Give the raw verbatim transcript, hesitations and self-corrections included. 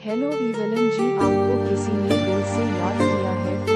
Hello इवेलिन जी, आपको किसी ने दिल से याद किया है।